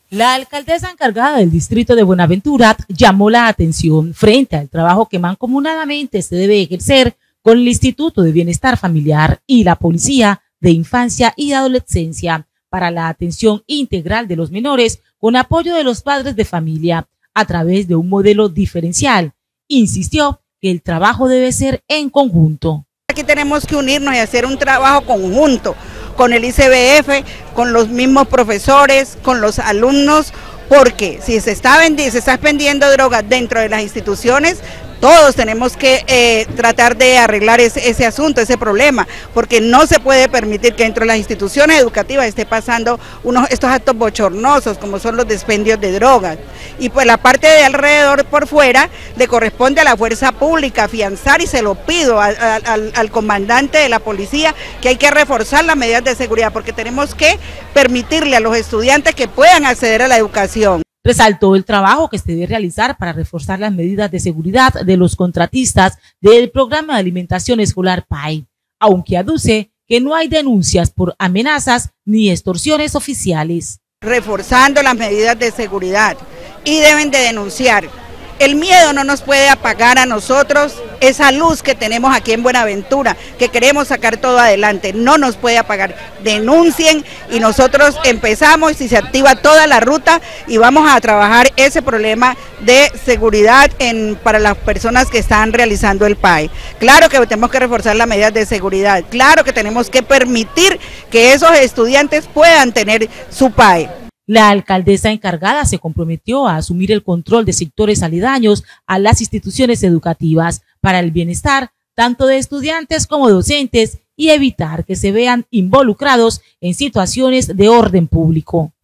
La alcaldesa encargada del distrito de Buenaventura llamó la atención frente al trabajo que mancomunadamente se debe ejercer con el Instituto de Bienestar Familiar y la Policía de Infancia y Adolescencia para la atención integral de los menores con apoyo de los padres de familia a través de un modelo diferencial. Insistió que el trabajo debe ser en conjunto. Aquí tenemos que unirnos y hacer un trabajo conjunto con el ICBF, con los mismos profesores, con los alumnos, porque si se está expendiendo drogas dentro de las instituciones, todos tenemos que tratar de arreglar ese asunto, ese problema, porque no se puede permitir que dentro de las instituciones educativas esté pasando estos actos bochornosos como son los dispendios de drogas. Y pues la parte de alrededor por fuera le corresponde a la fuerza pública afianzar, y se lo pido al comandante de la policía, que hay que reforzar las medidas de seguridad porque tenemos que permitirle a los estudiantes que puedan acceder a la educación. Resaltó el trabajo que se debe realizar para reforzar las medidas de seguridad de los contratistas del programa de alimentación escolar PAE, aunque aduce que no hay denuncias por amenazas ni extorsiones oficiales. Reforzando las medidas de seguridad y deben de denunciar. El miedo no nos puede apagar a nosotros esa luz que tenemos aquí en Buenaventura, que queremos sacar todo adelante, no nos puede apagar. Denuncien y nosotros empezamos y se activa toda la ruta y vamos a trabajar ese problema de seguridad para las personas que están realizando el PAE. Claro que tenemos que reforzar las medidas de seguridad, claro que tenemos que permitir que esos estudiantes puedan tener su PAE. La alcaldesa encargada se comprometió a asumir el control de sectores aledaños a las instituciones educativas para el bienestar tanto de estudiantes como docentes y evitar que se vean involucrados en situaciones de orden público.